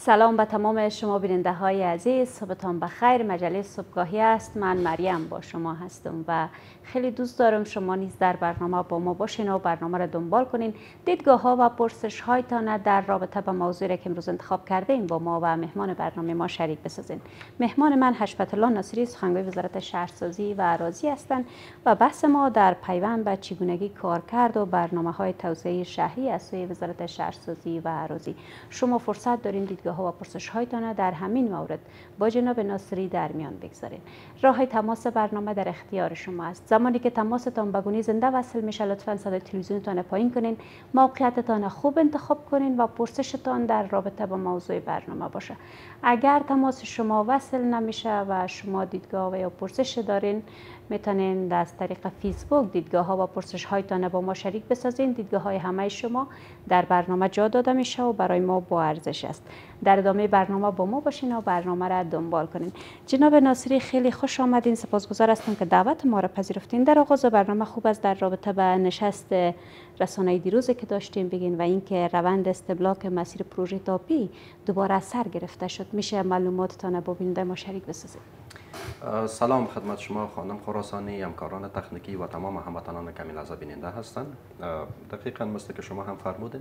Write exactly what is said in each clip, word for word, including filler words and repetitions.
سلام به تمام شما بیننده های عزیز، صبحتان بخیر. مجله صبحگاهی است. من مریم با شما هستم و خیلی دوست دارم شما نیز در برنامه با ما باشین و برنامه را دنبال کنین. دیدگاه ها و پرسش هایتان در رابطه با موضوعی که امروز انتخاب کرده ایم با ما و مهمان برنامه ما شریک بسازین. مهمان من حشمت الله ناصری، سخنگوی وزارت شهرسازی و اراضی هستند و بحث ما در پیوند به چگونگی کارکرد و برنامه های توسعه شهری از سوی وزارت شهرسازی و اراضی. شما فرصت دارین دیدگاه ها و پرسش هایتان در همین مورد با جناب ناصری در میان بگذارین. راه تماس برنامه در اختیار شما است. زمانی که تماستان به گونی زنده وصل میشه لطفا صدای تلویزیونتان پایین کنین، موقعیتتان خوب انتخاب کنین و پرسشتان در رابطه با موضوع برنامه باشه. اگر تماس شما وصل نمیشه و شما دیدگاه و یا پرسش دارین، میتونین از طریق فیسبوک دیدگاه ها و پرسش هایتان با ما شریک بسازین. دیدگاه های همه شما در برنامه جا داده میشه و برای ما با ارزش است. در ادامه برنامه با ما باشین و برنامه را دنبال کنین. جناب ناصری خیلی خوش آمدین. سپاسگزار هستم که دعوت ما را پذیرفتین. در آغاز برنامه خوب است در رابطه با نشست رسانه‌ای دیروزی که داشتیم بگین و اینکه روند استبلاک مسیر پروژه تاپی دوباره سر گرفته شد. میشه معلوماتتان با بیننده ما شریک بسازید؟ سلام خدمت شما خانم خراسانی، همکاران تکنیکی و تمام هموطنان کمی لحظه بیننده هستند. دقیقاً مثل که شما هم فرمودین،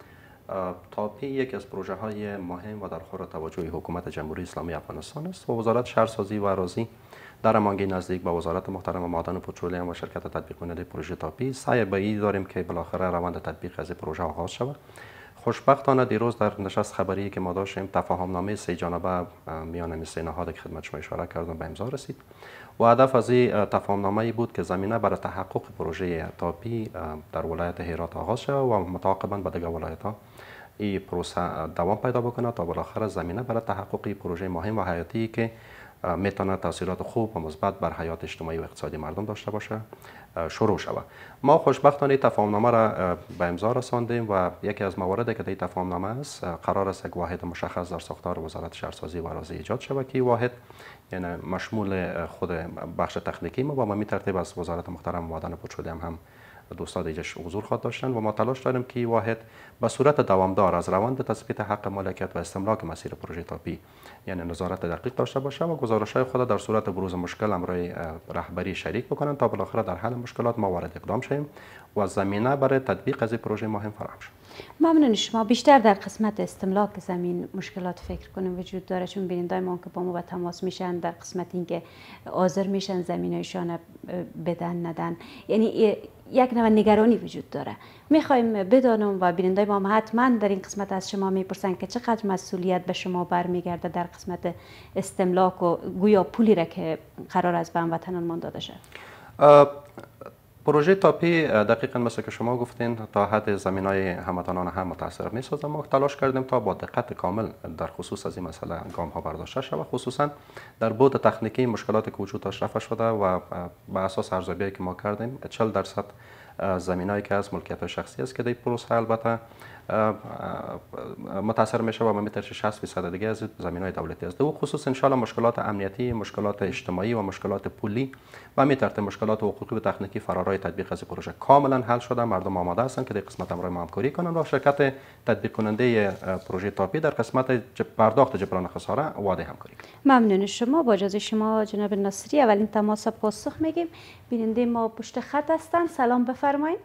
تاپی یک از پروژه های مهم و در خور توجه حکومت جمهوری اسلامی افغانستان است و وزارت شهرسازی و اراضی در همانگی نزدیک به وزارت محترم معدن و پترولیم و شرکت تطبیق کننده پروژه تاپی سعی به این داریم که بالاخره روند تطبیق از پروژه آغاز شود. خوشبختانه دیروز در نشست خبری که ما داشتیم تفاهم نامه سه جانبه میان سه نهاد که خدمت شما اشاره کردم به امضا رسید و هدف از این تفاهم نامه بود که زمینه برای تحقق پروژه تاپی در ولایت هرات آغاز شود و متعاقباً به دیگر ولایت‌ها این پروسه دوام پیدا بکنه تا بالاخره زمینه برای تحقق پروژه مهم و حیاتی که میتونه تاثیرات خوب و مثبت بر حیات اجتماعی و اقتصادی مردم داشته باشه شروع شود. ما خوشبختانه تفاهمنامه را به امضا رساندیم و یکی از مواردی که در تفاهمنامه است قرار است یک واحد مشخص در ساختار وزارت شهرسازی و اراضی ایجاد شود که واحد یعنی مشمول خود بخش تکنیکی ما و ما می ترتیب از وزارت محترم معدن و پترولیم هم دوستان دیگه حضور خواهد داشتن و ما تلاش داریم که واحد به صورت دوامدار از روند تثبیت حق مالکیت و استملاک مسیر پروژه تاپی یعنی نظارت دقیق داشته باشه و گزارش‌های خود در صورت بروز مشکل امرای رهبری شریک بکنن تا بالاخره در حل مشکلات ما وارد اقدام شویم و زمینه برای تطبیق از این پروژه مهم فراهم شد. ممنون شما. بیشتر در قسمت استملاک زمین مشکلات فکر کنم وجود داره، چون بیننده ما که با ما به تماس میشن در قسمت اینکه حاضر میشن زمینایشان بدن ندن، یعنی یک نوع نگرانی وجود داره. میخوایم بدانم و بیننده ما حتما در این قسمت از شما میپرسن که چقدر مسئولیت به شما برمیگرده در قسمت استملاک و گویا پولی را که قرار است به هموطنان مان داده شد. پروژه تاپی دقیقاً مثل که شما گفتین تا حد زمینای هموطنان هم متاثر می‌سازه. ما تلاش کردیم تا با دقت کامل در خصوص از این مسئله گام ها برداشته شود، خصوصا در بعد تکنیکی مشکلاتی که وجود داشت رفع شده و بر اساس ارزیابی که ما کردیم چهل درصد زمینایی که از ملکیت شخصی است که در پروسه البته متاثر میشه و ما میترشه شصت درصد دیگه از زمینای دولتی است. در خصوص ان شاء الله مشکلات امنیتی، مشکلات اجتماعی و مشکلات پولی و میترته مشکلات حقوقی و تکنیکی فرارای تطبیق از پروژه کاملا حل شده. مردم آماده هستند که در قسمت امرای ما همکاری کنند و شرکت تطبیق کننده پروژه تاپی در قسمت پرداخت جبران خساره وعده همکاری کنند. ممنون شما. با اجازه شما جناب ناصری اولین تماس پاسخ میگیم. بیننده ما پشت خط هستند. سلام بفرمایید.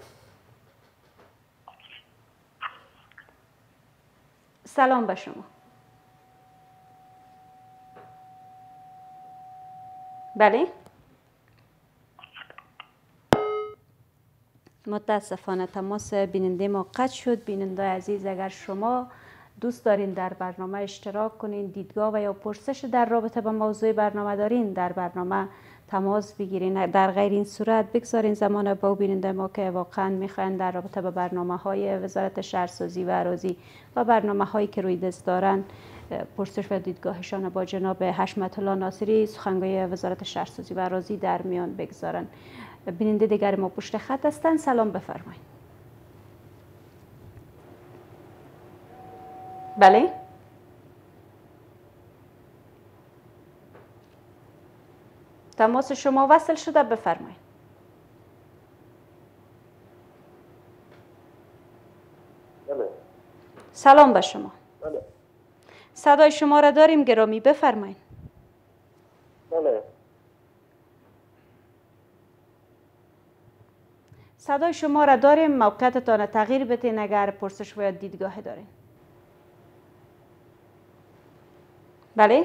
سلام به شما. بله. متاسفانه تماس بیننده ما قطع شد. بیننده عزیز اگر شما دوست دارین در برنامه اشتراک کنین، دیدگاه و یا پرسش در رابطه با موضوع برنامه دارین، در برنامه تماس بگیرین. در غیر این صورت بگذارین زمان با بیننده ما که واقعا میخواین در رابطه با برنامه های وزارت شهرسازی و اراضی و برنامه هایی که روی دست دارن پرسش و دیدگاهشان با جناب حشمت الله ناصری سخنگوی وزارت شهرسازی و اراضی در میان بگذارن. بیننده دیگر ما پشت خط هستن. سلام بفرمایید. بله. تماس شما وصل شده، بفرمایید. بله. سلام به شما. بله. صدای شما را داریم گرامی، بفرمایید. بله. صدای شما را داریم، موقعیتتان تغییر بدین اگر پرسش و یا دیدگاه دارین. بله؟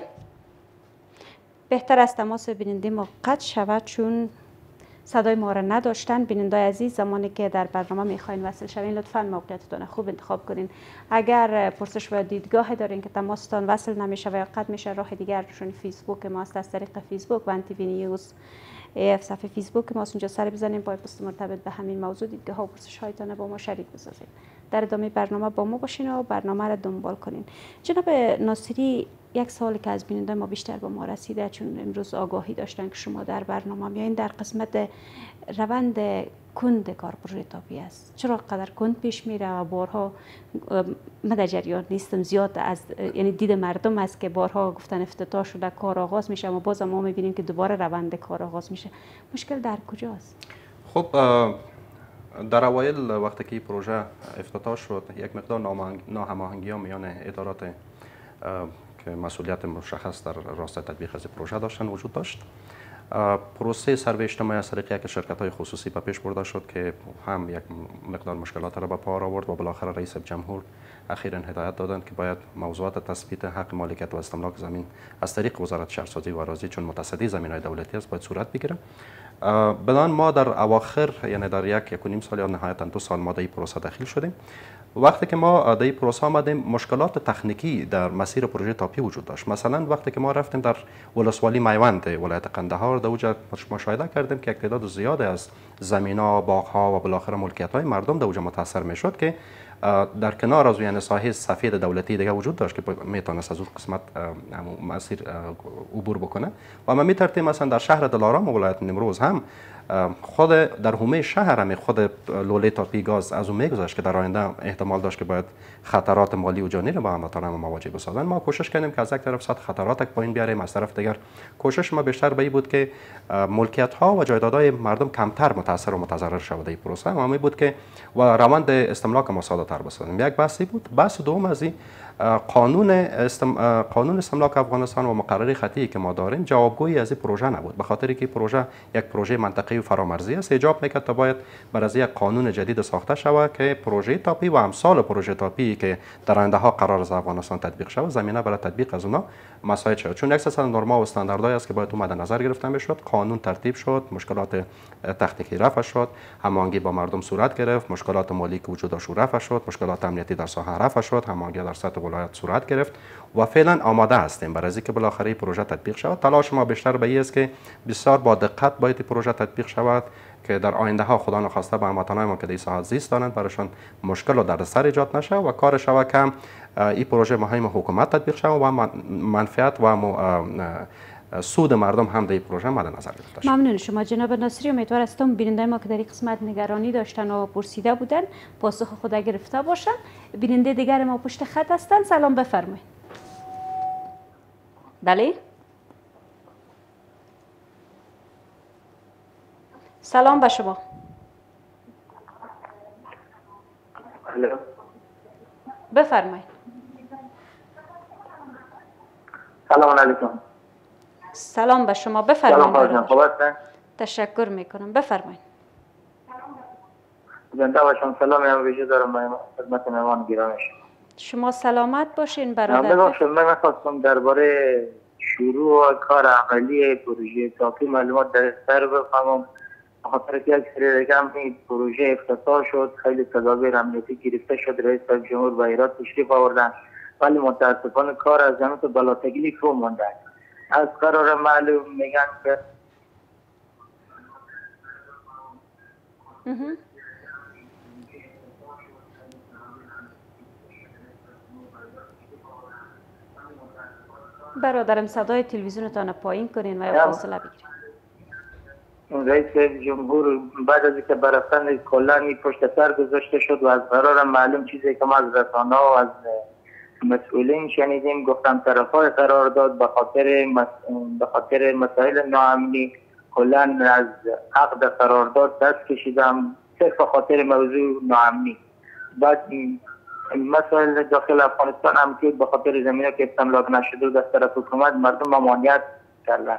بهتر است تماس بیننده ما قطع شود چون صدای ما را نداشتن. بیننده عزیز، زمانی که در برنامه میخواین وصل شوین لطفاً موقعیتتان خوب انتخاب کنین. اگر پرسش و دیدگاه دارین که تماستان وصل نمیشه و یا قطع میشه، راه دیگر چون فیسبوک ماست، از طریق فیسبوک و ان تی وی نیوز اف صفحه فیسبوک ماست، اونجا سر بزنین با پست مرتبط به همین موضوع دیدگاه و پرسش هایتان با ما شریک بسازین. در ادامه برنامه با ما باشین و برنامه را دنبال کنین. جناب ناصری، یک سوالی که از بیننده ما بیشتر با ما رسیده، چون امروز آگاهی داشتن که شما در برنامه میایین، در قسمت روند کند کار پروژه تاپی است. چرا قدر کند پیش میره و بارها من در جریان نیستم زیاد، از یعنی دید مردم است که بارها گفتن افتتاح شده، کار آغاز میشه، اما باز ما میبینیم که دوباره روند کار آغاز میشه. مشکل در کجاست؟ خب در اوایل وقتی که پروژه افتتاح شد، یک مقدار ناهماهنگی ها میان ادارات که مسئولیت مشخص در راستای تطبیق از پروژه داشتن وجود داشت. پروسه سروی اجتماعی از طریق یک شرکت های خصوصی به پیش برده شد که هم یک مقدار مشکلات را به پا آورد و بالاخره رئیس جمهور اخیراً هدایت دادند که باید موضوعات تثبیت حق مالکیت و استملاک زمین از طریق وزارت شهرسازی و اراضی، چون متصدی زمین‌های دولتی است، باید صورت بگیره. بدان ما در اواخر، یعنی در یک یک و نیم سال یا نهایتاً دو سال ما در این پروسه داخل شدیم. وقتی که ما در این پروسه آمدیم، مشکلات تکنیکی در مسیر پروژه تاپی وجود داشت. مثلا وقتی که ما رفتیم در ولسوالی میوند ولایت قندهار، در اونجا مشاهده کردیم که یک تعداد زیادی از زمینا، باغ‌ها و بالاخره ملکیت‌های مردم در اونجا متاثر میشد که در کنار از یعنی ساحه سفید دولتی دیگه وجود داشت که میتونست از اون قسمت مسیر عبور بکنه. و ما میترتیم مثلا در شهر دلارام و ولایت نیمروز هم خود در حومه شهر هم خود لوله تاپی گاز از اون میگذشت که در آینده احتمال داشت که باید خطرات مالی و جانی رو با هموطنان مواجه بسازن. ما کوشش کردیم که از یک طرف سطح خطرات پایین بیاریم، از طرف دیگر کوشش ما بیشتر به این بود که ملکیت ها و جایدادهای مردم کمتر متاثر و متضرر شود. این پروسه ما می بود که و روند استملاک ما ساده تر بسازیم. یک بحثی بود. بحث دوم از این قانون استم... قانون استملاک افغانستان و مقرری خطی که ما داریم جوابگویی از این پروژه نبود، به خاطر که پروژه یک پروژه منطقه‌ای و فرامرزی است. ایجاب میکرد تا باید بر از یک قانون جدید ساخته شود که پروژه تاپی و امثال پروژه تاپی که در آینده ها قرار است افغانستان تطبیق شود، زمینه برای تطبیق از اونها مساعد شود. چون اکثرا نرم‌ها و استانداردهایی است که باید مد نظر گرفته میشد. قانون ترتیب شد، مشکلات تکنیکی رفع شد، هماهنگی با مردم صورت گرفت، مشکلات مالی که وجود داشت رفع شد، مشکلات امنیتی در ساحه رفع شد، هماهنگی در سطح ولایت صورت گرفت و فعلا آماده هستیم برای اینکه بالاخره این پروژه تطبیق شود. تلاش ما بیشتر به این است که بسیار با دقت باید این پروژه تطبیق شود که در آینده ها خدا نخواسته به هموطنان ما که در این ساحه زیست دارند برایشان مشکل و دردسر ایجاد نشه و کار شود که این پروژه مهم حکومت تطبیق شود و منفعت و سود مردم هم در این پروژه مد نظر گرفته شد. ممنون شما جناب ناصری. امیدوار هستم بیننده ما که در این قسمت نگرانی داشتن و پرسیده بودن پاسخ خود گرفته باشن. بیننده دیگر ما پشت خط هستن. سلام بفرمایید. بله. سلام به شما. الو. بفرمایید. سلام علیکم. سلام به شما. بفرمایید. سلام خوب هستین؟ تشکر میکنم. بفرمایید. زنده باشم. سلام هم ویژه دارم خدمت مهمان گرامی شما. شما سلامت باشین برادر. ببخشید من می‌خواستم درباره شروع و کار عملی پروژه تاپی معلومات در سر بفهمم. بخاطر که یک سری رقم این پروژه افتتاح شد، خیلی تدابیر امنیتی گرفته شد، رئیس جمهور به ایراد تشریف آوردن، ولی متاسفانه کار از جانب بلاتگیلی فرو مانده. از قرار معلوم میگن که برادرم صدای تلویزیونتان پایین کنین و یا فاصله بگیرین. رئیس جمهور بعد از اینکه برفتن کلانی پشت سر گذاشته شد و از قرار معلوم چیزی که ما از رسانه و از مسئولین شنیدیم، گفتم طرفای قرارداد به خاطر مس... به خاطر مسائل ناامنی کلا از عقد قرارداد دست کشیدم، صرف خاطر موضوع ناامنی. بعد مثلا داخل افغانستان هم که به خاطر زمینه که استملاک نشده و از طرف حکومت مردم ممانعت کردن،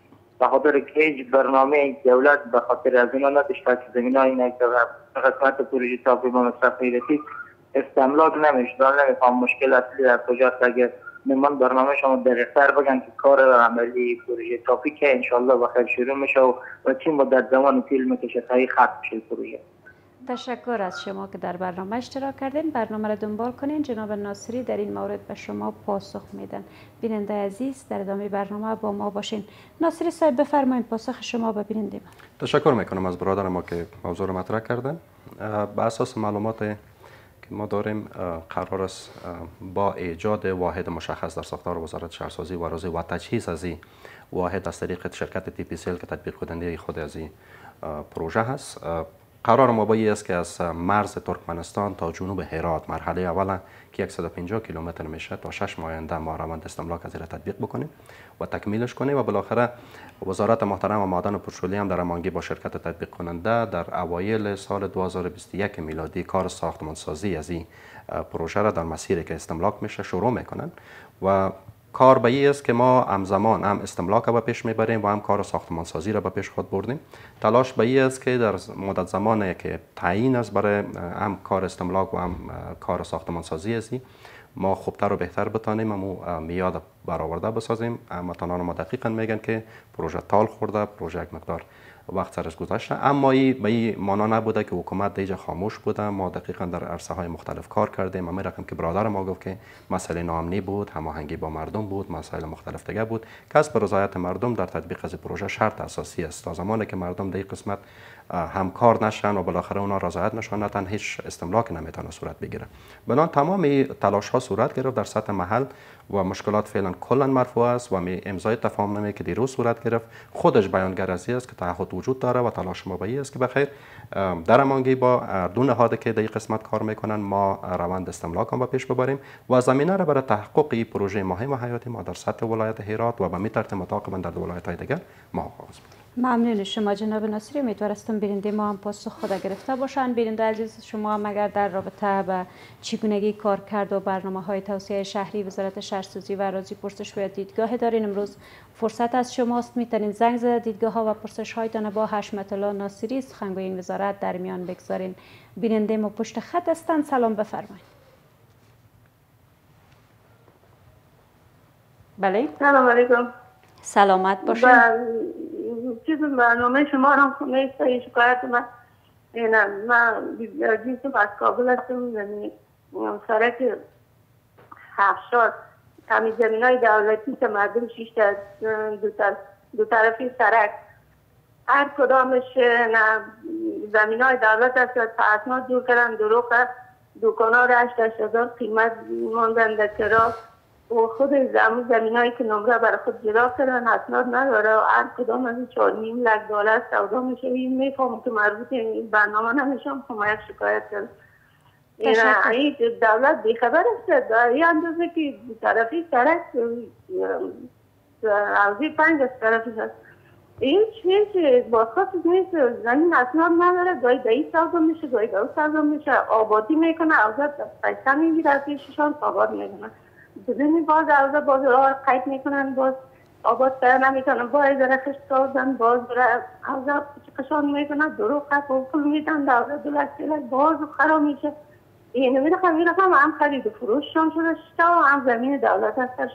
به خاطر که هیچ برنامه دولت به خاطر از اینا نداشت که زمین های اینه که قسمت پروژه تاپی به مصرف رسید استملاک نمیشد. نمیفهم مشکل اصلی در کجاست. اگر من برنامه شما دقیق‌تر بگن که کار عملی پروژه تاپی که انشالله بخیر شروع میشه و, و چی مدت زمان طول میکشه تا ختم بشه پروژه. تشکر از شما که در برنامه اشتراک کردین. برنامه را دنبال کنین. جناب ناصری در این مورد به شما پاسخ میدن. بیننده عزیز در ادامه برنامه با ما باشین. ناصری صاحب بفرمایید پاسخ شما به بیننده ما. تشکر میکنم از برادر ما که موضوع رو مطرح کردن. به اساس معلومات که ما داریم قرار است با ایجاد واحد مشخص در ساختار وزارت شهرسازی و آرزوی و تجهیز از این واحد از طریق شرکت تی پی سی ال که تطبیق کننده خود از این پروژه هست، قرار ما با این است که از مرز ترکمنستان تا جنوب هرات مرحله اول که صد و پنجاه کیلومتر میشه تا شش ماه آینده ما روند استملاک از این تطبیق بکنیم و تکمیلش کنیم و بالاخره وزارت محترم معدن و پترولیم در هماهنگی با شرکت تطبیق کننده در اوایل سال دو هزار و بیست و یک میلادی کار ساختمانسازی از این پروژه را در مسیری که استملاک میشه شروع میکنن و کار به این است که ما همزمان هم استملاک را به پیش میبریم و هم کار ساختمانسازی را به پیش خود بردیم. تلاش به این است که در مدت زمانی که تعیین است برای هم کار استملاک و هم کار ساختمانسازی است ما خوبتر و بهتر بتانیم امو میاد برآورده بسازیم. هموطنان ما دقیقا میگن که پروژه تال خورده، پروژه یک مقدار وقت سرش گذشته، اما ای به این معنا نبوده که حکومت دیگه خاموش بوده. ما دقیقا در عرصه های مختلف کار کردیم. همین رقم که برادر ما گفت که مسئله ناامنی بود، هماهنگی با مردم بود، مسائل مختلف دیگه بود. کسب رضایت مردم در تطبیق از پروژه شرط اساسی است. تا زمانی که مردم در این قسمت همکار نشن و بالاخره اونا رضایت نشون ندن هیچ استملاک نمیتونه صورت بگیره. بنابراین تمام تلاش ها صورت گرفت در سطح محل و مشکلات فعلا کلا مرفوع است و می امضای تفاهم نامه که دیروز صورت گرفت خودش بیانگر از است که تعهد وجود داره و تلاش ما به است که بخیر در هماهنگی با دو نهاد که در این قسمت کار میکنن ما روند استملاک هم به پیش ببریم و زمینه را برای تحقق این پروژه مهم و حیاتی ما در سطح ولایت هرات و به می ترتیب متعاقبا در ولایت های دیگر ما آغاز می‌کنیم. ممنون شما جناب ناصری. امیدوار هستم بیننده ما هم پاسخ خود گرفته باشند. بیننده عزیز شما هم اگر در رابطه به چگونگی کار کرد و برنامه های توسعه شهری وزارت شهرسازی و اراضی پرسش و دیدگاه دارین امروز فرصت از شماست. میتونین زنگ زده دیدگاه ها و پرسش هایتان با حشمت الله ناصری سخنگوی این وزارت در میان بگذارین. بیننده ما پشت خط هستند. سلام بفرمایید. بله سلام علیکم. سلامت باشین. چیز برنامه شما را میسته شکایت من اینه من جنسم از کابل هستم. یعنی سرک هفشار همین زمین های دولتی که مردم شیش دو, طرف دو طرفی سرک هر کدامش زمین های دولت هست که اسناد دور کردن دروغ دکان ها را هشت هزار قیمت ماندن در کرا و خود زمین زمین هایی که نمره برای خود جدا کردن اسناد نداره و هر کدام از این چهار نیم لک دلار سودا میشه. این میفهمم که مربوط این برنامه نمیشم که ما یک شکایت کردم. این دولت بیخبر است در این اندازه که طرفی سرک عوضی پنج از طرفی هست. این چیز بازخواست نیست. زمین اسناد نداره. گاهی دهی سودا میشه گاهی دو سودا میشه. آبادی میکنه عوضت پیسه میگیره از پیششان آباد میکنه. بدونی باز عوضه باز راه قید میکنن باز آباد کرده نمیکنن باز داره خشت سازن باز داره عوضه قشان میکنن دروغ قد و پول میدن دولت دولت دولت باز خراب میشه. این نمی رقم این رقم هم خرید و فروششان شده شده و هم زمین دولت هستش.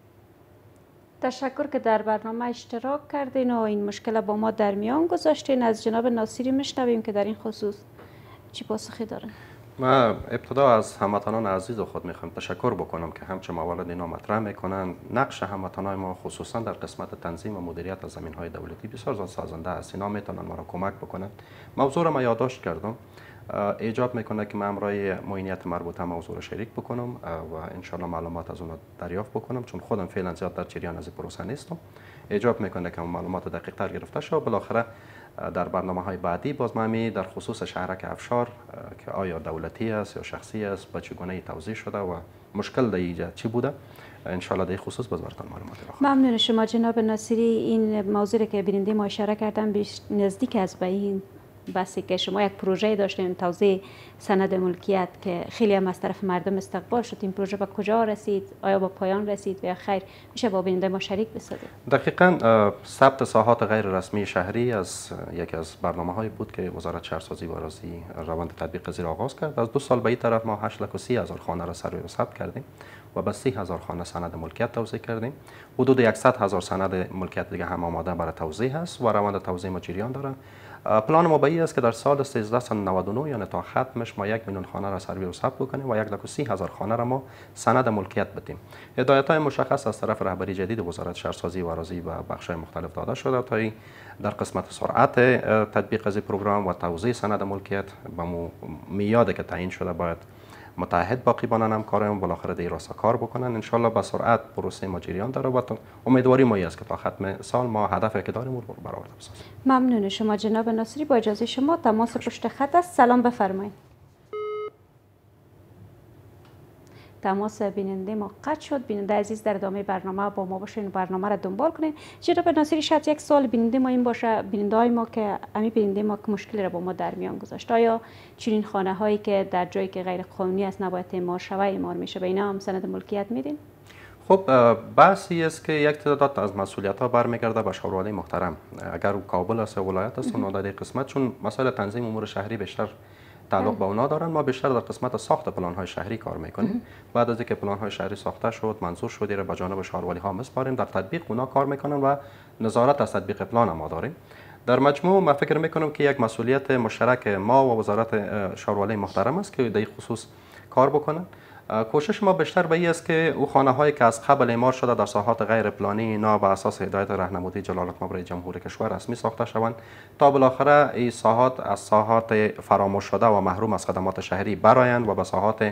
تشکر که در برنامه اشتراک کردین و این مشکل با ما در میان گذاشتین. از جناب ناصری میشنویم که در این خصوص چی پاسخی دارن. ما ابتدا از هموطنان عزیز خود میخوام تشکر بکنم که همچه موارد اینا مطرح میکنن. نقش هموطنان ما خصوصا در قسمت تنظیم و مدیریت از زمین های دولتی بسیار سازنده است. اینا میتونن ما را کمک بکنن. موضوع را ما یادداشت کردم. ایجاب میکنه که من امرای معینیت مربوطه موضوع را شریک بکنم و انشالله معلومات از اون دریافت بکنم چون خودم فعلا زیاد در جریان از پروسه نیستم. ایجاب میکنه که معلومات دقیق تر گرفته شه و بالاخره در برنامه های بعدی باز ما در خصوص شهرک افشار که آیا دولتی است یا شخصی است به چگونه توزیع شده و مشکل در اینجا چی بوده انشالله در خصوص باز براتون معلومات را. ممنون شما جناب ناصری. این موضوع که بیننده ما اشاره کردن بیش نزدیک از به این بسی که شما یک پروژه داشتین توزیع سند ملکیت که خیلی هم از طرف مردم استقبال شد، این پروژه به کجا رسید؟ آیا به پایان رسید و یا خیر؟ میشه با بیننده ما شریک بسازید؟ دقیقاً ثبت ساحات غیر رسمی شهری از یکی از برنامه‌هایی بود که وزارت شهرسازی و آرازی روند تطبیق زیر آغاز کرد. از دو سال به این طرف ما هشت لک و سی هزار خانه را سروی و ثبت کردیم و به سی هزار خانه سند ملکیت توزیع کردیم. حدود صد هزار سند ملکیت دیگه هم آماده برای توزیع هست و روند توزیع ما جریان داره. پلان ما به این است که در سال سیزده نود و نه یعنی تا ختمش ما یک میلیون خانه را سروی و ثبت بکنیم و یک لک و سی هزار خانه را ما سند ملکیت بدیم. هدایت‌های مشخص از طرف رهبری جدید وزارت شهرسازی و آرازی و بخش‌های مختلف داده شده تا در قسمت سرعت تطبیق از پروگرام و توزیع سند ملکیت به میادی که تعیین شده باید متحد باقی بانن هم کارم بالاخره دی راستا کار بکنن. ان شاء الله به سرعت پروسه ما جریان داره و امیدواری ما است که تا ختم سال ما هدفی که داریم رو برآورده بسازیم. ممنون شما جناب ناصری. با اجازه شما تماس پشت خط است. سلام بفرمایید. تماس بیننده ما قطع شد. بیننده عزیز در ادامه برنامه با ما باشین، برنامه را دنبال کنین. جناب ناصری شاید یک سوال بیننده ما این باشه، بیننده های ما که امی بیننده ما که مشکلی را با ما در میان گذاشت، آیا چنین خانه هایی که در جایی که غیر قانونی است نباید اعمار شوه اعمار میشه، به اینا هم سند ملکیت میدین؟ خب بحثی است که یک تعداد از مسئولیت ها برمیگرده به شورای محترم. اگر کابل است ولایت است اون در قسمت چون مسائل تنظیم امور شهری بیشتر تعلق به اونا دارن، ما بیشتر در قسمت ساخت پلان های شهری کار میکنیم. بعد از اینکه پلان های شهری ساخته شد منظور شد را به جانب شهروالی ها میسپاریم، در تطبیق اونا کار میکنن و نظارت از تطبیق پلان ما داریم. در مجموع من فکر میکنم که یک مسئولیت مشترک ما و وزارت شهروالی محترم است که در این خصوص کار بکنن. کوشش ما بیشتر به این است که او خانه هایی که از قبل اعمار شده در ساحات غیر پلانی اینا بر اساس هدایت راهنمایی جلالت مبرای جمهور کشور رسمی ساخته شوند تا بالاخره این ساحات از ساحات فراموش شده و محروم از خدمات شهری برآیند و به ساحات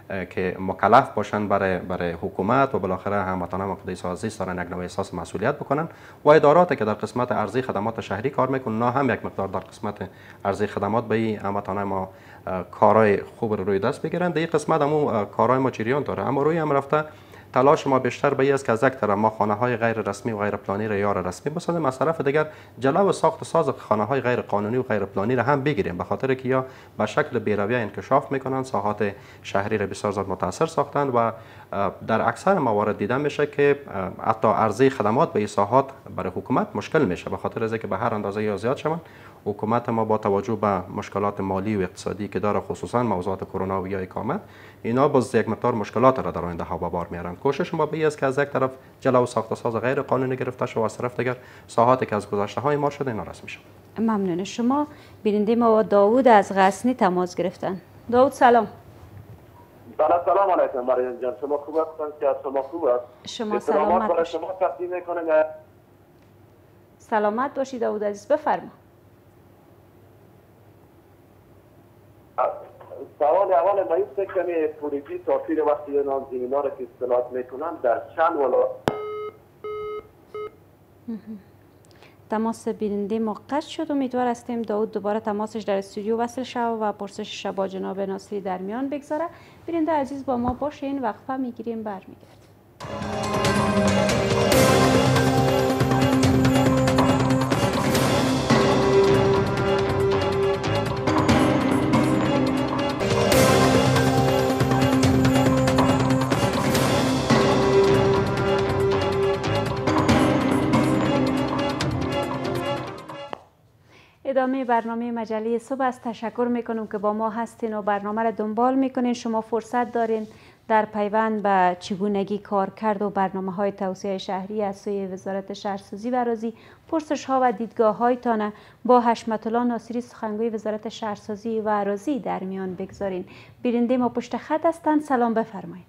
که مکلف باشند برای برای حکومت و بالاخره هموطنان مقتدی سازی دارن یک نوع احساس مسئولیت بکنن و اداراتی که در قسمت ارزی خدمات شهری کار میکنن نه هم یک مقدار در قسمت ارزی خدمات به این هموطنان ما کارهای خوب رو روی دست بگیرن. در این قسمت هم کارهای ما جریان داره، اما روی هم رفته تلاش ما بیشتر به این است که از یک طرف ما خانه های غیر رسمی و غیر پلانی را یار رسمی بسازیم، از طرف دیگر جلو ساخت ساز خانه های غیر قانونی و غیر پلانی را هم بگیریم، به خاطر که یا به شکل بی‌رویه انکشاف میکنن، ساحات شهری را بسیار زیاد متاثر ساختن و در اکثر موارد دیده میشه که حتی عرضه خدمات به این ساحات برای حکومت مشکل میشه، به خاطر از اینکه به هر اندازه یا زیاد شوند حکومت ما با توجه به مشکلات مالی و اقتصادی که داره، خصوصا موضوعات کرونا و یا اقامت، اینا باز یک مقدار مشکلات را در آینده ها به بار میارن. کوشش ما به است که از یک طرف جلو ساخت ساز غیر قانونی گرفته شود و از طرف دیگر ساحاتی که از گذشته های ما شده اینا رسمی شود. ممنون شما. بیننده ما داوود از غزنی تماس گرفتن. داوود سلام. بله سلام علیکم مریم جان، شما خوب هستید؟ که شما خوب است؟ شما سلامت برای شما تقدیم میکنم. سلامت باشید داوود عزیز، بفرما. سوال اول ما است که کمی پروژه تاثیر وقتی نام زمینا را که اصلاحات میکنن در چند ولایت تماس بیننده ما قطع شد. امیدوار هستیم داوود دوباره تماسش در استودیو وصل شود و پرسش شبا جناب ناصری در میان بگذاره. بیننده عزیز با ما باشین، وقفه میگیریم برمیگردیم. ادامه برنامه مجله صبح است. تشکر میکنم که با ما هستین و برنامه را دنبال میکنین. شما فرصت دارین در پیوند به چگونگی کار کرد و برنامه های توسعه شهری از سوی وزارت شهرسازی و آرازی پرسش ها و دیدگاه هایتان با حشمت الله ناصری سخنگوی وزارت شهرسازی و آرازی در میان بگذارین. بیننده ما پشت خط هستند. سلام بفرمایید.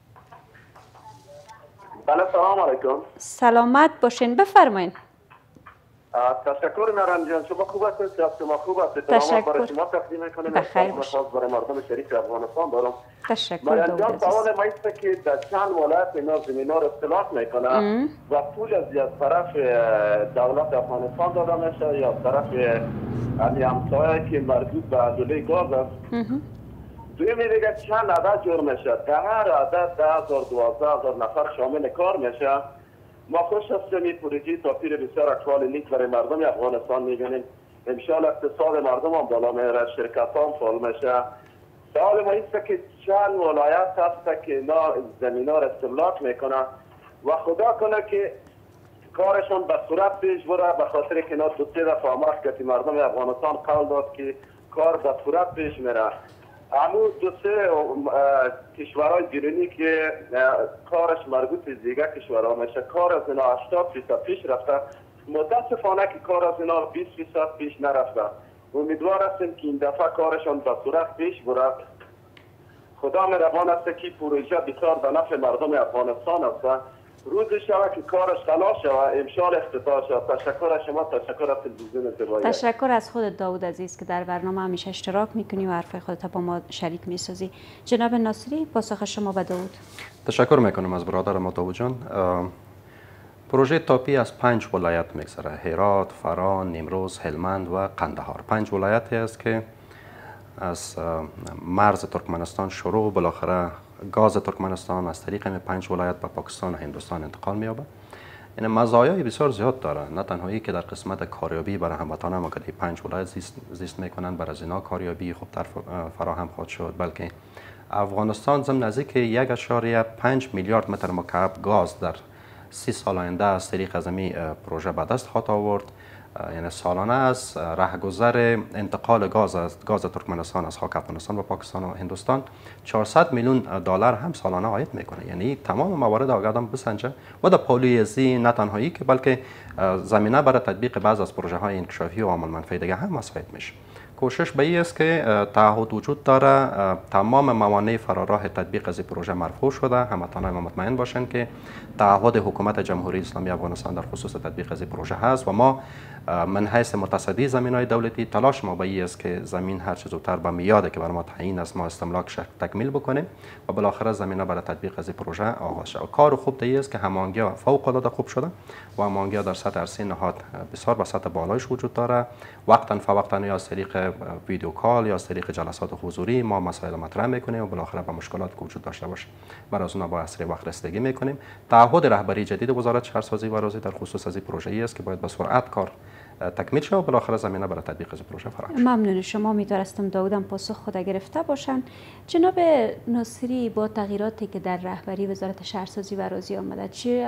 بله سلام علیکم. سلامت باشین، بفرمایید. تشکر نرم جان، شما خوب هستید؟ شما خوب هستید؟ تشکر. برای شما تقدیم میکنم. بخیر باشید. برای مردم شریف افغانستان دارم. تشکر مریم جان، عزیز. سوال ما است که در چند ولایت اینا زمینا را اصلاح میکنن و پول از از طرف دولت افغانستان داده میشه یا از طرف علی همسایه که مربوط به عدله گاز است. دوی میگه چند عدد جور میشه، در هر عدد ده هزار دوازده هزار نفر شامل کار میشه. ما خوش هستیم این پروژه تاثیر بسیار اکوال نیک برای مردم افغانستان میبینیم. امشال اقتصاد مردم هم بالا میره، شرکت هم فعال میشه. سوال ما است که چند ولایت هست که اینا زمین ها را استملاک میکنه و خدا کنه که کارشان به صورت پیش بره، به خاطر که اینا دو سه دفعه آمد که مردم افغانستان قول داد که کار به صورت پیش میره. همون دو سه کشورهای بیرونی که کارش مربوط به دیگه کشورها میشه، کار از اینا هشتاد فیصد پیش رفته، متاسفانه که کار از اینا بیست فیصد پیش نرفته. امیدوار هستیم که این دفعه کارشان به صورت پیش بره. خدا مهربان است که پروژه بسیار به نفع مردم افغانستان است. روز شب که کارش خلاص شود امشال افتتاح شود. تشکر از شما، تشکر از تلویزیون زیبایی. تشکر از خودت داوود عزیز که در برنامه همیشه اشتراک میکنی و حرف خودت با ما شریک میسازی. جناب ناصری، پاسخ شما به داوود. تشکر میکنم از برادر ما داوود جان. پروژه تاپی از پنج ولایت میگذره: هرات، فران، نیمروز، هلمند و قندهار. پنج ولایتی است که از مرز ترکمنستان شروع، بالاخره گاز ترکمنستان از طریق این پنج ولایت به پاکستان و هندوستان انتقال می‌یابد. این مزایای بسیار زیاد داره، نه تنهایی که در قسمت کاریابی برای هموطنان ما که در پنج ولایت زیست, زیست میکنند، برای از اینا کاریابی خوبتر فراهم خواهد شد، بلکه افغانستان ضمن نزدیک یک اشاریه پنج میلیارد متر مکعب گاز در سی سال آینده از طریق از این پروژه به دست خواهد آورد. یعنی سالانه از رهگذر انتقال گاز از گاز ترکمنستان از خاک افغانستان و پاکستان و هندوستان چهارصد میلیون دلار هم سالانه عاید میکنه. یعنی تمام موارد آگادم بسنجه و در پالوی ازی نه تنهایی که بلکه زمینه برای تطبیق بعض از پروژه های انکشافی و عامل منفعه دیگه هم مساعد میشه. کوشش به این است که تعهد وجود داره، تمام موانع فراراه تطبیق از این پروژه مرفوع شده. هموطنان ما مطمئن باشند که تعهد حکومت جمهوری اسلامی افغانستان در خصوص تطبیق از این پروژه هست و ما من حیث متصدی زمین‌های دولتی تلاش ما به این است که زمین هر چه زودتر به میاده که برای ما تعیین است ما استملاک تکمیل بکنیم و بالاخره زمینه برای تطبیق از این پروژه آغاز شود. کار خوب ده است که هماهنگی فوق العاده خوب شده و هماهنگی در سطح عرصه نهاد بسیار به سطح بالایش وجود داره. وقتا فوقتا یا از طریق ویدیو کال یا از طریق جلسات حضوری ما مسائل مطرح میکنیم و بالاخره به مشکلات که وجود داشته باشه برای از اونها با اسرع وقت رسیدگی میکنیم. تعهد رهبری جدید وزارت شهرسازی و آرزوی در خصوص از این پروژه ای است که باید به سرعت کار تکمیل شد و بالاخره زمینه برای تطبیق از پروژه فراهم شد. ممنون شما. می‌دارستم داودم پاسخ خود گرفته باشن. جناب ناصری، با تغییراتی که در رهبری وزارت شهرسازی و آرزوی آمده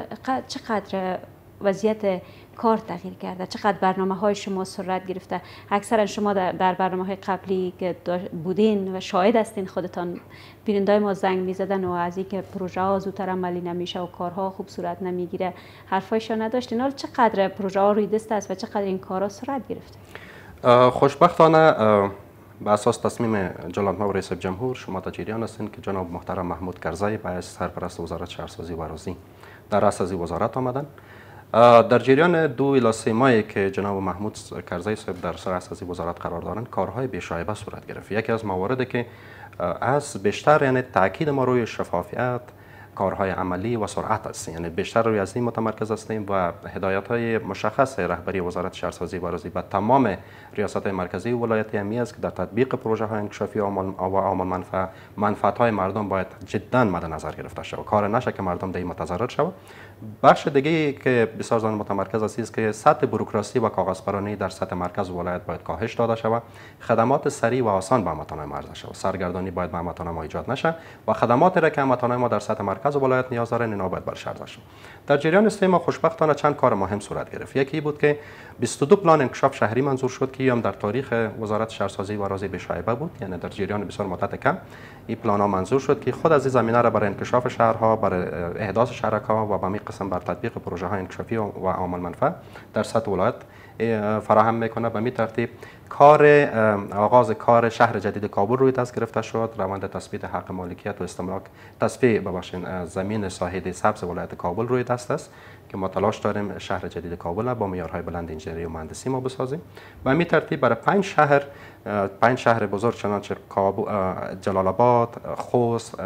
چقدر وضعیت کار تغییر کرده؟ چقدر برنامه های شما سرعت گرفته؟ اکثرا شما در برنامه های قبلی که بودین و شاهد هستین، خودتان بیننده ما زنگ میزدن و از اینکه پروژه ها زودتر عملی نمیشه و کارها خوب صورت نمیگیره حرفایشان نداشتین. حالا چقدر پروژه ها روی دست است و چقدر این کارها سرعت گرفته؟ خوشبختانه به اساس تصمیم جلالمحضر رئیس جمهور شما تا جریان هستین که جناب محترم محمود کرزی به حیث سرپرست وزارت شهرسازی و آرزوی در رأس از وزارت آمدن. در جریان دو الی سه ماهی که جناب محمود کرزی صاحب در رأس از وزارت قرار دارند، کارهای بی‌شایبه صورت گرفت. یکی از مواردی که از بیشتر یعنی تاکید ما روی شفافیت، کارهای عملی و سرعت است، یعنی بیشتر روی از این متمرکز هستیم و هدایت‌های مشخص رهبری وزارت شهرسازی و آرزوی به تمام ریاست‌های مرکزی و ولایتی همی است که در تطبیق پروژه‌های انکشافی و عامل منفعه منفعت‌های مردم باید جدا مد نظر گرفته شود. کار نشه که مردم در این متضرر شود. بخش دیگه که بسیار زیاد متمرکز است که سطح بوروکراسی و کاغذپرانی در سطح مرکز و ولایت باید کاهش داده شود. خدمات سریع و آسان به هموطنان ما عرضه شود. سرگردانی باید به هموطنان ما ایجاد نشه و خدماتی را که هموطنان ما در سطح مرکز و ولایت نیاز دارند اینا باید برش عرضه شود. در جریان است ما خوشبختانه چند کار مهم صورت گرفت. یکی بود که بیست و دو پلان انکشاف شهری منظور شد که هم در تاریخ وزارت شهرسازی و آرزوی بی‌شایبه بود، یعنی در جریان بسیار مدت کم این پلان ها منظور شد که خود از این زمینه را برای انکشاف شهرها، برای احداث شهرک‌ها و به همین قسم بر تطبیق پروژه های انکشافی و عامل منفعه در سطح ولایت فراهم میکنه. به این ترتیب کار آغاز کار شهر جدید کابل روی دست گرفته شد. روند تثبیت حق مالکیت و استملاک تصفیه ببخشید زمین ساحل سبز ولایت کابل روی دست است که ما تلاش داریم شهر جدید کابل با معیارهای بلند انجینری و مهندسی ما بسازیم. به همین ترتیب برای پنج شهر پنج شهر بزرگ چنانچه جلال آباد، خوست،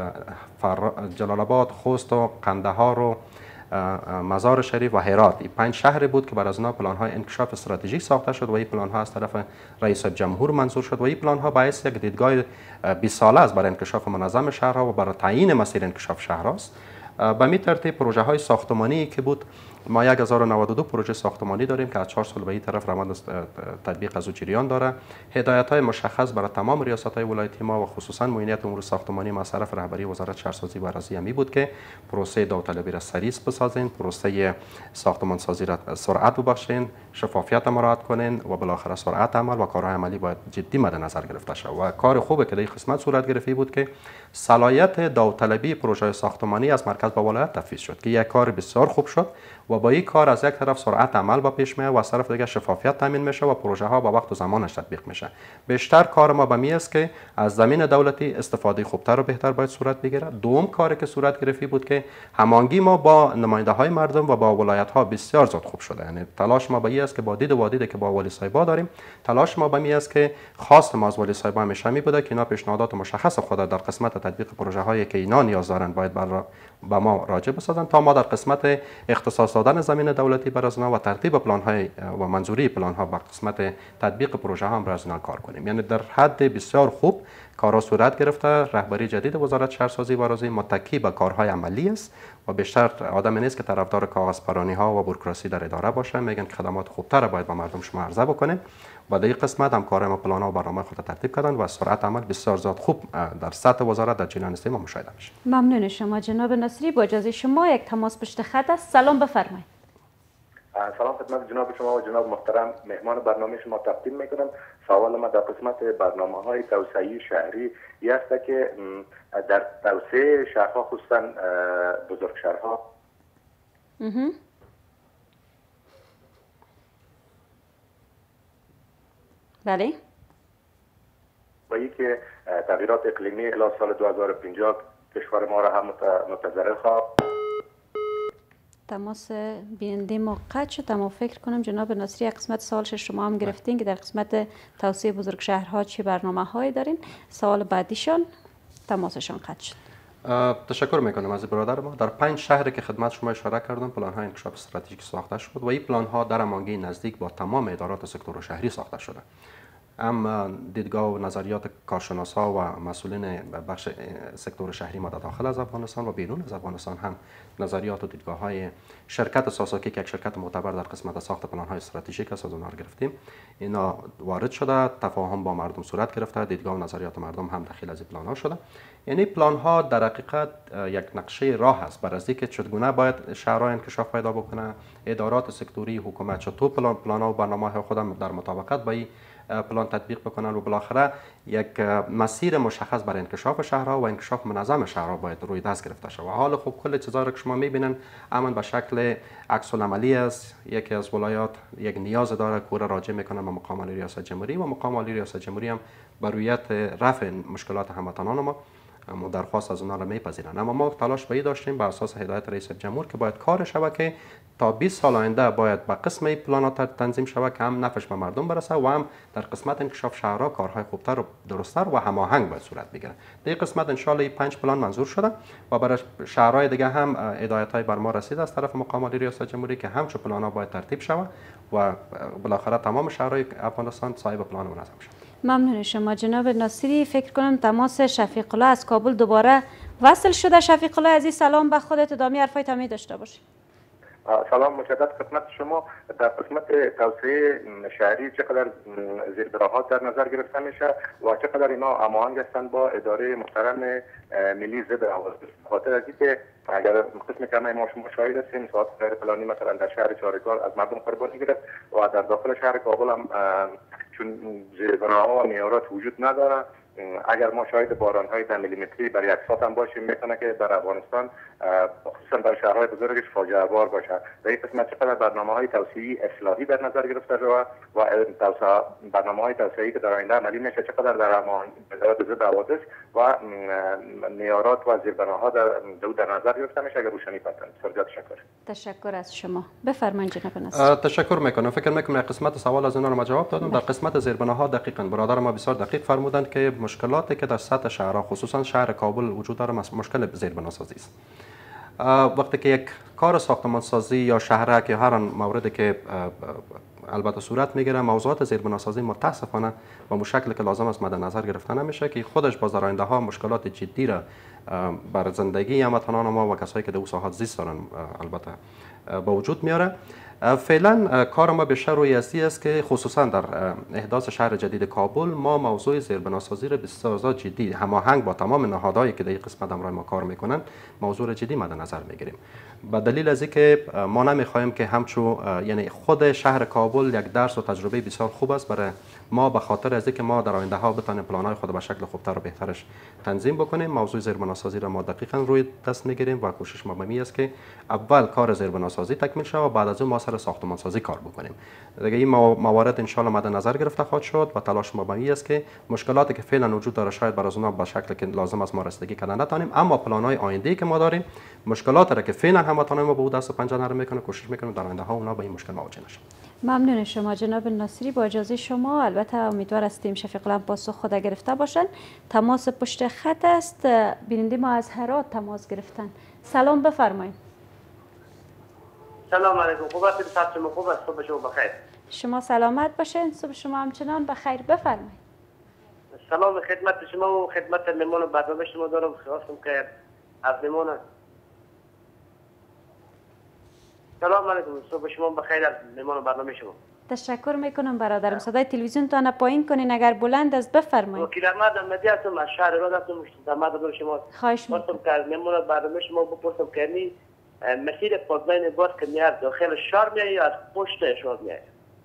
جلال آباد، خوست و قندهار و مزار شریف و هرات، این پنج شهر بود که بر از اینا پلان های انکشاف استراتژیک ساخته شد و این پلان ها از طرف رئیس جمهور منظور شد و این پلان ها باعث یک دیدگاه بیست ساله است برای انکشاف منظم شهرها و برای تعیین مسیر انکشاف شهرهاست. به می ترتیب پروژه های ساختمانی که بود ما هزار و نود و دو پروژه ساختمانی داریم که از چهار سال به این طرف روند تطبیق از او جریان داره. هدایت های مشخص برای تمام ریاست های ولایتی ما و خصوصا معینیت امور ساختمانی ما از طرف رهبری وزارت شهرسازی و عراضی همی بود که پروسه داوطلبی را سریع بسازین، پروسه ساختمان سازی را سرعت ببخشین، شفافیت مراعات کنین و بالاخره سرعت عمل و کارهای عملی باید جدی مد نظر گرفته شود. و کار خوبه که در این قسمت صورت گرفته بود که صلاحیت داوطلبی پروژه ساختمانی از مرکز به ولایت تفویض شد که یک کار بسیار خوب شد و با این کار از یک طرف سرعت عمل با پیش میاد و از طرف دیگه شفافیت تامین میشه و پروژه ها با وقت و زمانش تطبیق میشه. بیشتر کار ما به می است که از زمین دولتی استفاده خوبتر و بهتر باید صورت بگیره. دوم کاری که صورت گرفتی بود که هماهنگی ما با نماینده های مردم و با ولایت ها بسیار زیاد خوب شده. یعنی تلاش ما به این است که با دید و وادیدی که با ولی صاحبا داریم، تلاش ما به می است که خواست ما از ولی صاحبا همیشه می بوده که اینا پیشنهادات مشخص خود در قسمت تطبیق پروژه هایی که اینا نیاز دارن باید بر با ما راجع بسازن تا ما در قسمت اختصاص دادن زمین دولتی بر از و ترتیب پلان های و منظوری پلان ها با قسمت تطبیق پروژه ها هم بر از کار کنیم. یعنی در حد بسیار خوب کارها صورت گرفته. رهبری جدید وزارت شهرسازی و عراضی متکی به کارهای عملی است و بیشتر آدم نیست که طرفدار کاغذ پرانی ها و بوروکراسی در اداره باشه. میگن که خدمات خوبتر باید به مردم شما عرضه بکنیم. و در این قسمت هم کارهای ما پلان ها و برنامه خود ترتیب کردن و سرعت عمل بسیار زیاد خوب در سطح وزارت در جریان است ما مشاهده میشه. ممنون شما جناب ناصری. با اجازه شما یک تماس پشت خط است. سلام بفرمایید. سلام خدمت جناب شما و جناب محترم مهمان برنامه شما تقدیم میکنم. سوال ما در قسمت برنامه های توسعه شهری است که در توسعه شهرها خصوصا بزرگ شهرها بله و که تغییرات اقلیمی الی سال دو هزار و پنجاه کشور ما را هم متضرر خواهد. تماس بیننده ما قطع شد. اما فکر کنم جناب ناصری قسمت سوالش شما هم گرفتین که در قسمت توسعه بزرگ شهرها چه برنامه هایی دارین. سوال بعدیشان تماسشان قطع شد. تشکر میکنم از برادر ما. در پنج شهری که خدمت شما اشاره کردم پلان های انکشاف استراتژیک ساخته شد و این پلان ها در هماهنگی نزدیک با تمام ادارات سکتور شهری ساخته شده. هم دیدگاه و نظریات کارشناسا و مسئولین بخش سکتور شهری ما در داخل از افغانستان و بیرون از افغانستان هم نظریات و دیدگاه های شرکت ساساکی که یک شرکت معتبر در قسمت ساخت پلان های استراتژیک است از اونها گرفتیم. اینا وارد شده، تفاهم با مردم صورت گرفته، دیدگاه و نظریات مردم هم داخل از این پلان ها شده. یعنی پلان ها در حقیقت یک نقشه راه است برای اینکه چگونه باید شهرها انکشاف پیدا بکنه، ادارات سکتوری حکومت چطور پلان پلان ها و برنامه های خودم در مطابقت با این پلان تطبیق بکنن و بالاخره یک مسیر مشخص برای انکشاف شهرها و انکشاف منظم شهرها باید روی دست گرفته شود. و حال خوب کل چیزا رو که شما میبینن عمل به شکل عکس العملی است. یکی از ولایات یک نیاز داره که راجع میکنه به مقام عالی ریاست جمهوری و مقام عالی ریاست جمهوری هم بر رویت رفع مشکلات هموطنان ما اما درخواست از اونها را میپذیرن. اما ما تلاش به داشتیم بر اساس هدایت رئیس جمهور که باید کار شود که تا بیست سال آینده باید به قسم پلانات تنظیم شود که هم نفعش به مردم برسه و هم در قسمت انکشاف شهرها کارهای خوبتر و درستتر و هماهنگ باید صورت بگیره. در این قسمت ان شاء الله پنج پلان منظور شده و برای شهرهای دیگه هم هدایت‌های بر ما رسید از طرف مقام عالی ریاست جمهوری که همچون پلان‌ها باید ترتیب شود و بالاخره تمام شهرهای افغانستان صاحب پلان منظم شود. ممنون شما جناب ناصری. فکر کنم تماس شفیق الله از کابل دوباره وصل شده. شفیق الله عزیز سلام به خودت. ادامه حرفای تمی داشته باشی. سلام مجدد خدمت شما. در قسمت توسعه شهری چقدر زیربناها در نظر گرفته میشه و چقدر اینا هماهنگ هستند با اداره محترم ملی ضد آوازی؟ خاطر از اینکه اگر قسم کمی ما شما شاهد هستیم ساعت غیر پلانی مثلا در شهر چهارگاه از مردم قربانی گرفت و در داخل شهر کابل هم چون زیربناها و معیارات وجود نداره. اگر ما شاهد باران‌های ده میلیمتری برای یک ساعت هم باشیم میتونه که در افغانستان خصوصا در شهرهای بزرگش فاجعه بار باشه. در این قسمت چقدر برنامه‌های توسعه‌ای اصلاحی در نظر گرفته شده و توسعه برنامه‌های توسعه‌ای که در آینده عملی میشه چقدر در وزارت ضد حوادث و معیارات و زیربناها در در نظر گرفته میشه؟ اگر روشنی بدن. بسیار تشکر. تشکر از شما. بفرمایید جناب ناصری. تشکر میکنم. فکر میکنم قسمت سوال از اینا رو ما جواب دادم. در قسمت زیربناها دقیقاً برادر ما بسیار دقیق فرمودند که مشکلاتی که در سطح شهرها خصوصا شهر کابل وجود داره مشکل زیربناسازی است. وقتی که یک کار ساختمان سازی یا شهرک یا هر موردی که البته صورت میگیره موضوعات زیربناسازی متاسفانه با مشکلی که لازم است مد نظر گرفته نمیشه که خودش با در آینده ها مشکلات جدی را بر زندگی هموطنان ما و کسایی که در اون ساحات زیست دارن البته به وجود میاره. فعلا کار ما بیشتر روی ازی است که خصوصا در احداث شهر جدید کابل ما موضوع زیربناسازی را بسیار جدی هماهنگ با تمام نهادهایی که در این قسمت همراه ما کار میکنن موضوع جدی مد نظر میگیریم. به دلیل از اینکه ما نمیخواهیم که همچو یعنی خود شهر کابل یک درس و تجربه بسیار خوب است برای ما، به خاطر از اینکه ما در آینده ها بتونیم پلان‌های خود به شکل خوبتر و بهترش تنظیم بکنیم. موضوع زیربناسازی را ما دقیقاً روی دست میگیریم و کوشش ما به است که اول کار زیربناسازی تکمیل شود و بعد از اون ما سر ساختمانسازی کار بکنیم. دیگه این موارد ان شاء الله مد نظر گرفته خواهد شد و تلاش ما به است که مشکلاتی که فعلا وجود داره شاید بر از اونها به شکل که لازم است ما رسیدگی کردن نتونیم، اما پلان‌های آینده‌ای که ما داریم مشکلات را که فعلا هموطنان ما به اون دست و پنجه نرم میکنه کوشش میکنیم در آینده ها اونا با این مشکل مواجه نشن. ممنون شما جناب ناصری. با اجازه شما البته امیدوار هستیم شفیق الحق پاسخ خود گرفته باشن. تماس پشت خط است، بیننده ما از هرات تماس گرفتن. سلام بفرمایید. سلام علیکم. خوب هستید؟ صبح شما خوب است؟ صبح شما بخیر. شما سلامت باشین. صبح شما همچنان بخیر. بفرمایید. سلام خدمت شما و خدمت مهمان برنامه شما دارم. خواستم که از مهمان سلام علیکم. صبح شما بخیر از مهمان برنامه شما. تشکر میکنم برادرم. صدای تلویزیون تان پایین کنین اگر بلند است بفرمایید. وکیل احمد احمدی هستم از شهر راد هستم. زحمت دادم شما. خواهش میکنم. خواستم که مهمان برنامه شما بپرسم که نی مسیر پادزاین باز که میاد داخل شهر میاد یا از پشت شهر میاد؟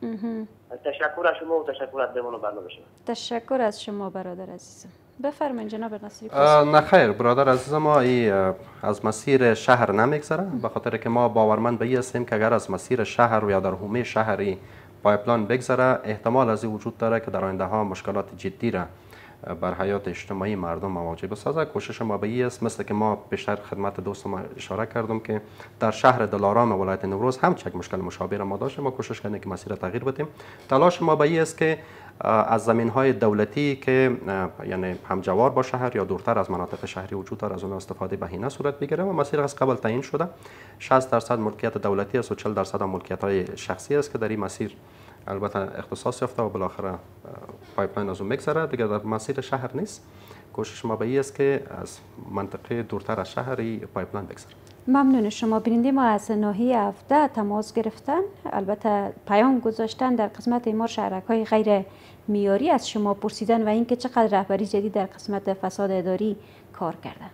تشکر از شما و تشکر از مهمان برنامه شما. تشکر از شما برادر عزیزم. بفرمایید جناب ناصری. نه خیر برادر عزیز، ما ای از مسیر شهر نمیگذره، به خاطر که ما باورمند به این هستیم که اگر از مسیر شهر و یا در حومه شهری پایپلاین بگذره احتمال از این وجود داره که در آینده ها مشکلات جدی را بر حیات اجتماعی مردم مواجه بسازه. کوشش ما به این است، مثل که ما بیشتر خدمت دوست ما اشاره کردم که در شهر دلارام ولایت نوروز هم چک مشکل مشابه را ما داشتیم، ما کوشش کردیم که مسیر تغییر بدیم. تلاش ما به این است که از زمین های دولتی که یعنی همجوار با شهر یا دورتر از مناطق شهری وجود داره از اون استفاده بهینه صورت بگیره و مسیر از قبل تعیین شده. شصت درصد ملکیت دولتی است و چهل درصد ملکیت های شخصی است که در این مسیر البته اختصاص یافته و بالاخره پایپلاین از اون میگذره، دیگه در مسیر شهر نیست. کوشش ما به این است که از منطقه دورتر از شهری پایپلاین بگذره. ممنون شما. بیننده ما از ناحیه هفده تماس گرفتن، البته پیام گذاشتن در قسمت اعمار شهرک‌های غیر معیاری از شما پرسیدن و اینکه چقدر رهبری جدید در قسمت فساد اداری کار کردن.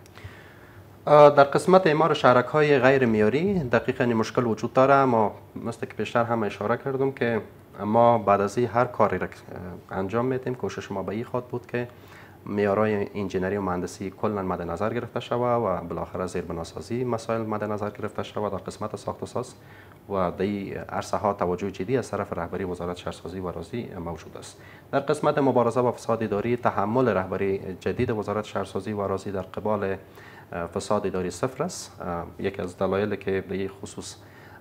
در قسمت اعمار شهرک‌های غیر معیاری دقیقاً این مشکل وجود داره. ما مثل که بیشتر هم اشاره کردم که ما بعد از این هر کاری را انجام میدیم کوشش ما به این خواهد بود که معیارهای انجینری و مهندسی کلا مد نظر گرفته شود و بالاخره زیربناسازی مسائل مد نظر گرفته شود. در قسمت ساخت و ساز و در این عرصه ها توجه جدی از طرف رهبری وزارت شهرسازی و آرازی موجود است. در قسمت مبارزه با فساد اداری تحمل رهبری جدید وزارت شهرسازی و آرازی در قبال فساد اداری صفر است. یکی از دلایلی که به این خصوص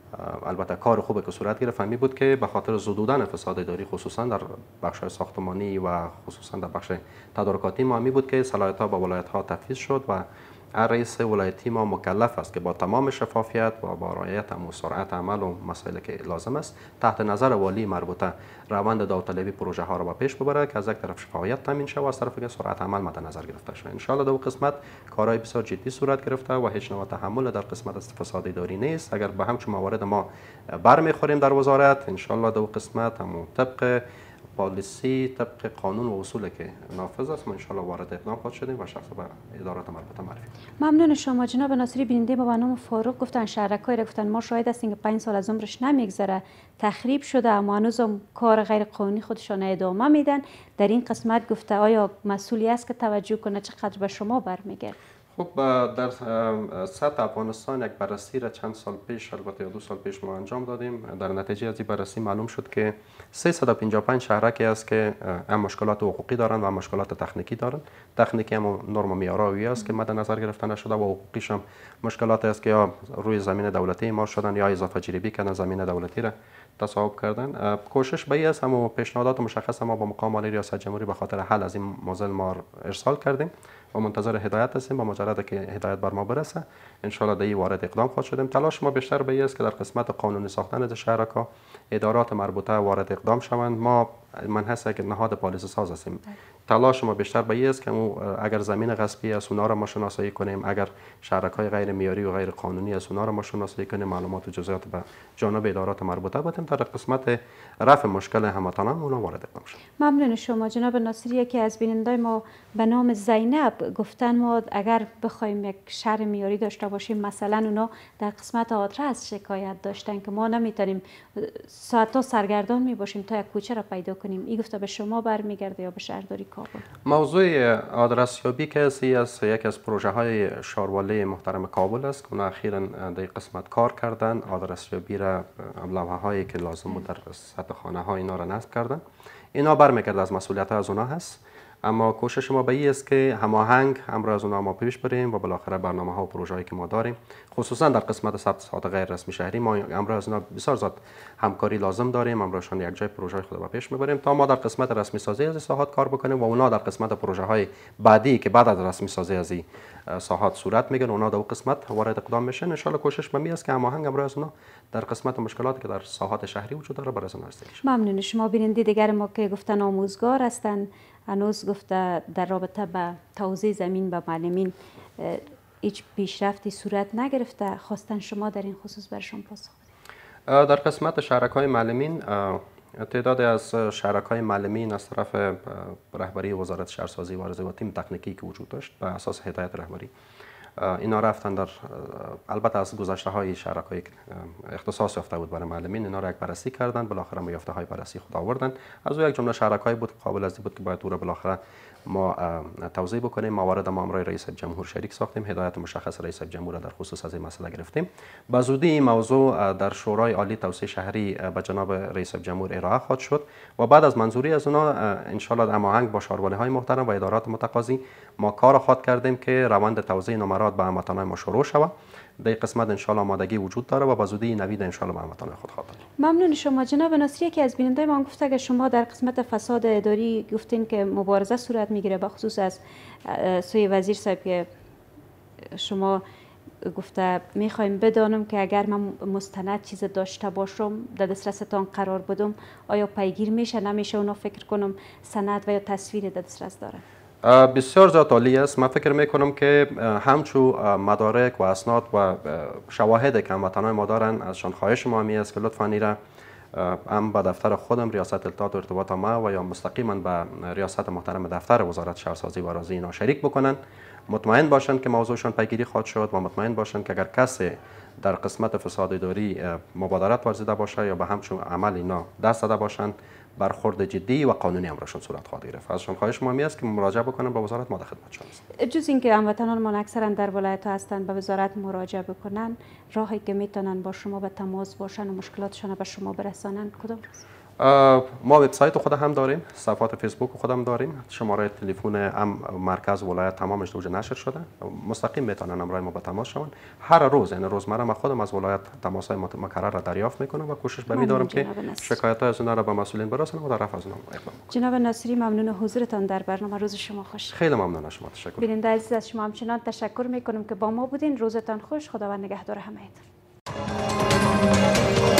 البته کار خوبی که صورت گرفت همی بود که به خاطر زدودن فساد اداری خصوصا در بخش ساختمانی و خصوصا در بخش تدارکاتی ما همی بود که صلاحیت ها به ولایت ها تفویض شد و رئیس ولایتی ما مکلف است که با تمام شفافیت و با رعایت و سرعت عمل و مسائلی که لازم است تحت نظر والی مربوطه روند داوطلبی پروژه ها را به پیش ببره که از یک طرف شفافیت تامین شود و از طرف دیگر سرعت عمل مد نظر گرفته شود. ان شاء الله در قسمت کارهای بسیار جدی صورت گرفته و هیچ نوع تحمل در قسمت از فساد اداری نیست. اگر به همچون موارد ما برمیخوریم در وزارت ان شاء الله در قسمت هم طبق پالیسی طبق قانون و اصولی که نافذ است ما ان شاء الله وارد اقدام خواهد شدیم و شخص به ادارات مربوطه معرفی. ممنون شما جناب ناصری. بیننده با نام فاروق گفتن شهرک‌های را گفتن ما شاهد هستیم که پنج سال از عمرش نمیگذره تخریب شده اما هنوزم کار غیر قانونی خودشان ادامه میدن. در این قسمت گفته آیا مسئولی است که توجه کنه چقدر به شما برمیگرده؟ خب در سطح افغانستان یک بررسی را چند سال پیش البته دو سال پیش ما انجام دادیم. در نتیجه از این بررسی معلوم شد که سیصد و پنجاه و پنج شهرکی است که هم مشکلات حقوقی دارند و هم مشکلات تکنیکی دارند. تکنیکی هم نرم و معیارایی است که مد نظر گرفته نشده و حقوقیش هم مشکلات است که یا روی زمین دولتی اعمار شدن یا اضافه جریبی کردن زمین دولتی را تصاحب کردن. کوشش به این است هم پیشنهادات مشخص ما با مقام عالی ریاست جمهوری به خاطر حل از این موضوع ما ارسال کردیم و منتظر هدایت هستیم. با مجرد که هدایت بر ما برسه ان شاء الله در این وارد اقدام خواهد شدیم. تلاش ما بیشتر به این است که در قسمت قانونی ساختن از شهرک‌ها ادارات مربوطه وارد اقدام شوند. ما من هست که نهاد پالیسی ساز هستیم. تلاش ما بیشتر به این است که اگر زمین غصبی است اونا را ما شناسایی کنیم، اگر شرکای غیر معیاری و غیر قانونی است اونا را ما شناسایی کنیم، معلومات و جزئیات به جانب ادارات مربوطه بدیم تا در قسمت رفع مشکل هموطنان اونا وارد اقدام شیم. ممنون شما جناب ناصری. که از بیننده ما به نام زینب گفتن ما اگر بخوایم یک شهر معیاری داشته باشیم، مثلا اونا در قسمت آدرس شکایت داشتن که ما نمیتونیم ساعت‌ها سرگردان می باشیم تا یک کوچه را پیدا کنیم. این گفته به شما برمیگرده یا به شهرداری کابل؟ موضوع آدرس یابی که از یکی از پروژه های شاروالی محترم کابل است که اونا اخیراً در قسمت کار کردن. آدرس یابی را لوحه هایی که لازم بود در سطح خانه ها اینا را نصب کردن. اینا برمیگرده از مسئولیت از اونا هست، اما کوشش ما به این است که هماهنگ امر از اونها ما پیش بریم و بالاخره برنامه ها و پروژه هایی که ما داریم خصوصا در قسمت ثبت ساعات غیر رسمی شهری ما امر از اونها بسیار زیاد همکاری لازم داریم. امرشان یک جای پروژه خود به پیش میبریم تا ما در قسمت رسمی سازی از ساحات کار بکنیم و اونا در قسمت پروژه های بعدی که بعد از رسمی سازی از ساحات صورت میگیره اونا در اون قسمت وارد اقدام میشن. ان شاء الله کوشش به می است که هماهنگ امر از اونها در قسمت مشکلاتی که در ساحات شهری وجود داره برای اونها رسیدگی شه. ممنون شما. بیننده دیگر ما که گفتن آموزگار هستند، هنوز گفته در رابطه به توزیع زمین به معلمین هیچ پیشرفتی صورت نگرفته، خواستن شما در این خصوص برشان پاسخ بدید. در قسمت شرکای معلمین تعداد از شرکای معلمین از طرف رهبری وزارت شهرسازی و آرزوی و تیم تکنیکی که وجود داشت به اساس هدایت رهبری اینا رفتن در البته از گذشته های شرکای اختصاص یافته بود برای معلمین اینا را یک بررسی کردن، بالاخره ما یافته های بررسی خود آوردن. از او یک جمله شرکای بود قابل از بود که باید او را بالاخره ما توضیح بکنیم. موارد ما امرای رئیس جمهور شریک ساختیم، هدایت مشخص رئیس جمهور در خصوص از این مسئله گرفتیم. به زودی این موضوع در شورای عالی توسعه شهری به جناب رئیس جمهور ارائه خواهد شد و بعد از منظوری از اونا ان شاء الله هماهنگ با شاروالی های محترم و ادارات متقاضی ما کار خواهد کردیم که روند توزیع نمرات به هموطنان ما شروع شود. در قسمت ان شاء الله آمادگی وجود داره و به زودی نوید ان شاء الله به هموطنان خود خواهد داد. ممنون شما جناب ناصری. که از بیننده ما گفته که شما در قسمت فساد اداری گفتین که مبارزه صورت میگیره به خصوص از سوی وزیر صاحب که شما گفته میخوایم بدانم که اگر من مستند چیز داشته باشم در دسترستان قرار بدم آیا پیگیر میشه نمیشه؟ اونا فکر کنم سند و یا تصویر در دسترس داره. بسیار زیاد عالی است. من فکر میکنم که همچو مدارک و اسناد و شواهد که هموطنان ما دارن ازشان خواهش ما می است که لطفاً ایره هم به دفتر خودم ریاست اطلاعات و ارتباط ما و یا مستقیما به ریاست محترم دفتر وزارت شهرسازی و آرزوی اینا شریک بکنن، مطمئن باشند که موضوعشان پیگیری خواهد شد و مطمئن باشند که اگر کسی در قسمت فساد اداری مبادرت ورزیده باشه یا به همچون عمل اینا دست داده باشند برخورد جدی و قانونی امرشون صورت خواهد گرفت. ازشون خواهش ما می است که مراجعه بکنن به وزارت، ما در خدمتشون هستیم. جز اینکه هموطنان ما اکثرا در ولایت ها هستند به وزارت مراجعه بکنن، راهی که میتونن با شما به تماس باشن و مشکلاتشون به شما برسانن کدام است؟ ما وبسایت خود هم داریم، صفحات فیسبوک خود هم داریم، شماره تلفن هم مرکز ولایت تمامش دوجه نشر شده، مستقیم میتونن امرای ما به تماس شون. هر روز یعنی روزمره ما خودم از ولایت تماسای مکرر را دریافت میکنم و کوشش به می دارم که شکایت های از اونها را به مسئولین برسونم و در رفع از اونها اقدام کنم. جناب ناصری ممنون حضورتان در برنامه. روز شما خوش. خیلی ممنون از شما. تشکر. بیننده عزیز از شما همچنان تشکر میکنم که با ما بودین. روزتان خوش. خداوند نگهدار همه‌تان.